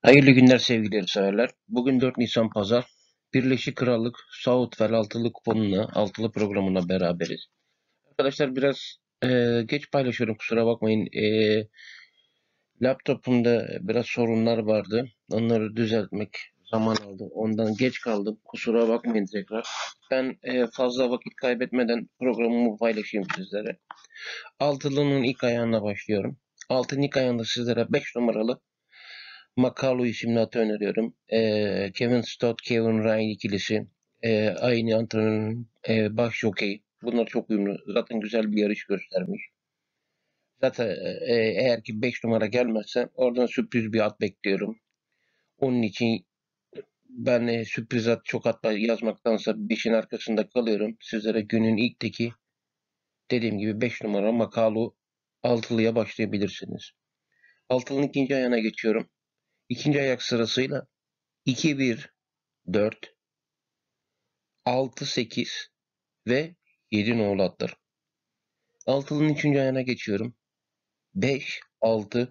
Hayırlı günler sevgili yarışseverler. Bugün 4 Nisan Pazar. Birleşik Krallık Southwell altılı kuponuna, altılı programına beraberiz. Arkadaşlar biraz geç paylaşıyorum, kusura bakmayın. Laptopumda biraz sorunlar vardı. Onları düzeltmek zaman aldı. Ondan geç kaldım. Kusura bakmayın tekrar. Ben fazla vakit kaybetmeden programımı paylaşayım sizlere. Altılının ilk ayağına başlıyorum. Altının ilk ayağında sizlere 5 numaralı McCallum isimli atı öneriyorum. Kevin Stott, Kevin Ryan ikilisi. Aynı antrenörün baş jockey. Bunlar çok uyumlu. Zaten güzel bir yarış göstermiş. Zaten eğer ki 5 numara gelmezse oradan sürpriz bir at bekliyorum. Onun için ben sürpriz at çok at yazmaktansa 5'in arkasında kalıyorum. Sizlere günün ilk teki dediğim gibi 5 numara Makalu altılıya başlayabilirsiniz. Altılının ikinci ayağına geçiyorum. İkinci ayak sırasıyla 2-1, 4, 6, 8 ve 7 nolu atlar. Altılının üçüncü ayağına geçiyorum. 5, 6,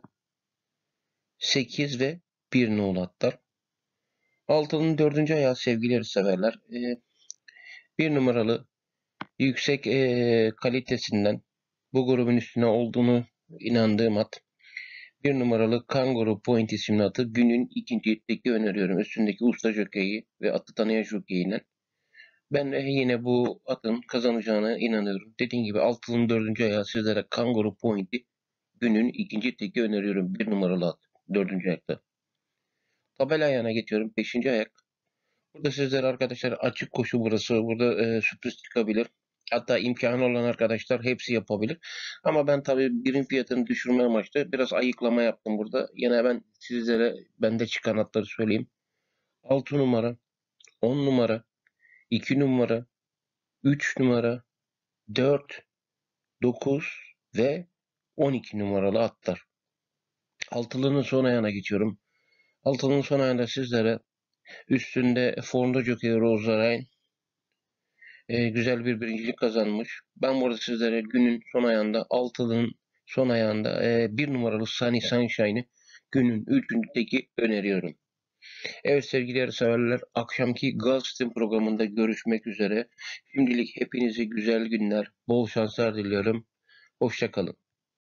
8 ve 1 nolu atlar. Altılının dördüncü ayağı sevgili severler. Bir numaralı yüksek kalitesinden bu grubun üstüne olduğunu inandığım at. Bir numaralı Kangaroo Point isimli atı günün ikinci itteki öneriyorum. Üstündeki usta jokeyi ve atı tanıyan jokeyiyle. Ben yine bu atın kazanacağına inanıyorum. Dediğim gibi altının dördüncü ayağı sizlere Kangaroo Point'i günün ikinci teki öneriyorum. Bir numaralı at. Dördüncü ayakta. Tabela ayağına geçiyorum. Beşinci ayak. Burada sizlere arkadaşlar açık koşu burası. Burada sürpriz çıkabilir. Hatta imkanı olan arkadaşlar hepsi yapabilir. Ama ben tabii birim fiyatını düşürme amaçlı biraz ayıklama yaptım burada. Yine ben sizlere bende çıkan atları söyleyeyim. 6 numara, 10 numara, 2 numara, 3 numara, 4, 9 ve 12 numaralı atlar. Altılının son ayağına geçiyorum. Altılının son ayağında sizlere üstünde formda Jockey Rosarine güzel bir birincilik kazanmış. Ben burada sizlere günün son ayağında altılının son ayağında bir numaralı Sunny Sunshine'ı günün üçüncüdeki öneriyorum. Evet sevgili yarışseverler, akşamki Gazete programında görüşmek üzere. Şimdilik hepinize güzel günler, bol şanslar diliyorum. Hoşça kalın.